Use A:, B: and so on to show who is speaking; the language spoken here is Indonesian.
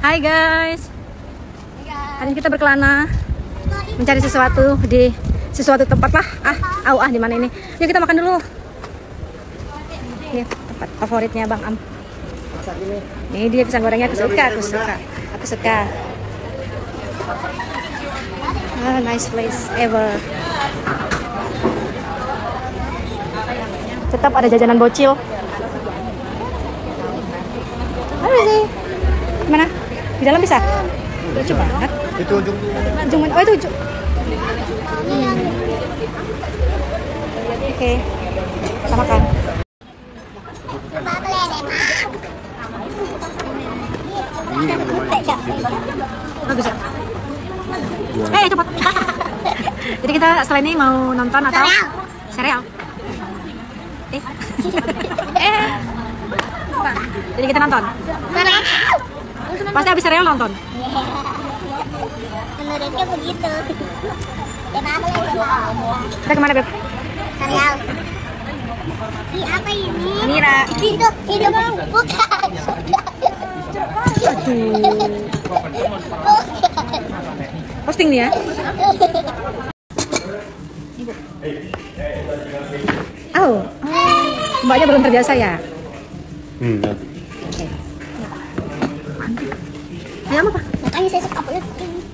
A: Hai guys. Hari ini kita berkelana mencari sesuatu di suatu tempat lah. Di mana ini? Yuk kita makan dulu. Ini tempat favoritnya Bang Am. Ini dia pisang gorengnya, aku suka. Nice place ever. Tetap ada jajanan bocil. Mana sih? Mana? Di dalam bisa? Lucu banget.
B: Itu ujung.
A: Oh itu ujung. Oke. Kita makan. Bagus ya? Cepat. Jadi kita setelah ini mau nonton atau serial? Jadi kita nonton. Pasti habis serial nonton.
C: Menurutnya begitu.
A: Kita kemana Beb?
C: Serial. Apa ini?
A: Mira.
C: Itu bukan.
A: Posting nih ya. Mbaknya belum terbiasa ya. Ayam apa?
C: Makanya saya suka banget.